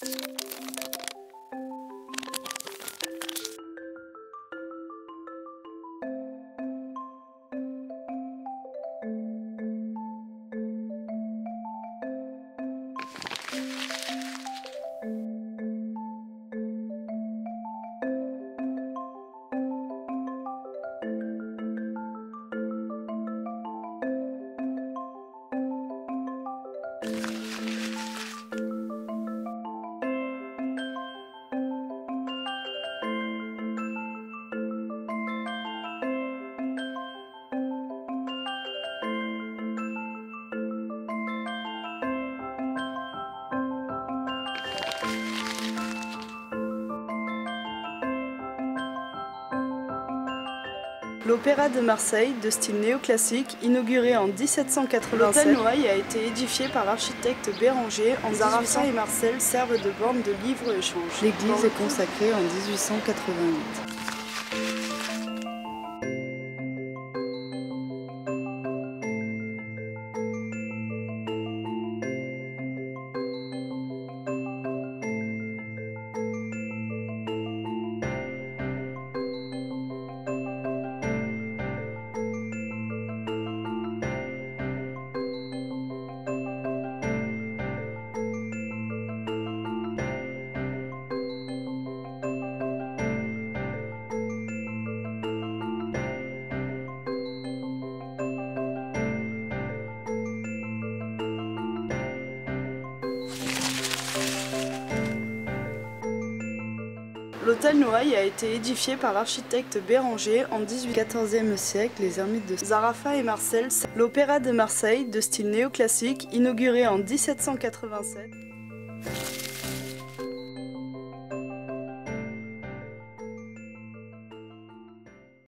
L'Opéra de Marseille, de style néoclassique, inauguré en 1787, l'hôtel Noailles a été édifié par l'architecte Béranger. En Zaraffa et Marcel servent de borne de livre-échange. L'église est consacrée en 1888. L'hôtel Noailles a été édifié par l'architecte Béranger en 1814e siècle. Les ermites de Zaraffa et Marcel, l'Opéra de Marseille, de style néoclassique, inauguré en 1787.